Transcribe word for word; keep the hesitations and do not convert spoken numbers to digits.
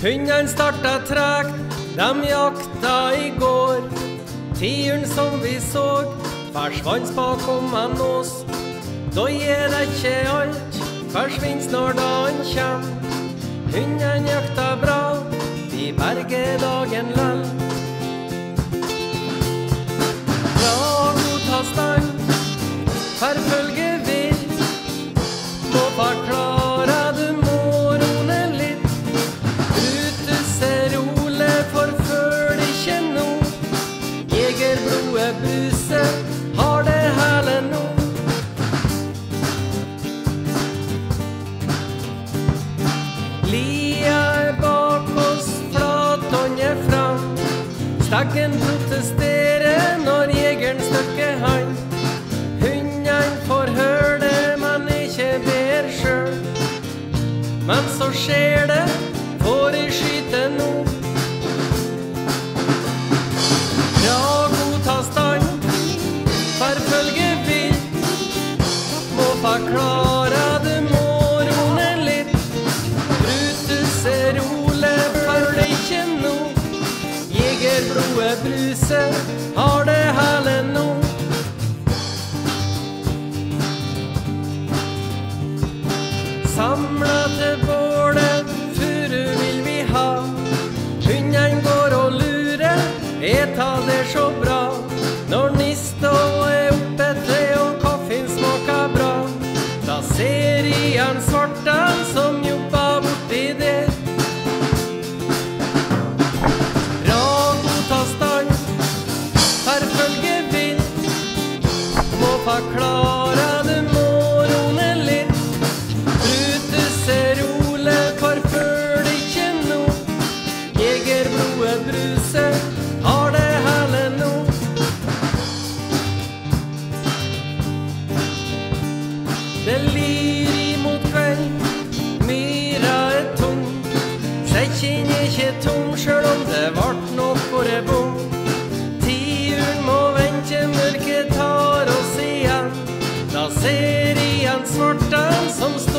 Hundene startet tregt, de jakta i går. Tiuren som vi såg, forsvant bakom en ås. Da gir det ikke alt, forsvinner snart da han kjem. Hundene jakta bra, de berger dagen lell. Fra god ta stand, forfølge vill. Må forklare, du må roe litt. Ute ser Ole, forfølg ikke nå. Jegerblodet bruser, har det hele nå. Lia er bak oss, flathånd er fram. Steggen protesterer når jegeren støkker han. Hundene får høre det, men ikke ber selv. Men så skjer det, får jeg skyte nå. Fra god ta stand, forfølge vill. Må forklare, du må roe litt. Brutus er Ole, følg ikke nå. Jegerblodet bruser, har det hele nå. Samla til bålet, furu vil vi ha. Hundene går og lurer, jeg tar det så bra. Når nista er oppe til og kaffen smaker bra, da ser jeg en svarten som jobber borti der. Rag og ta stand, forfølge vill. Må forklare, du må roe litt. Ole, forfølg ikke nå. Jegerblodet bruser, har det hele nå. Det lir imot kveld, myra er tom. Sekken er ikke tom, selv om det vart nok for en bom. Tiuren må vente, mørket tar oss igjen. Da ser jeg en svarten som står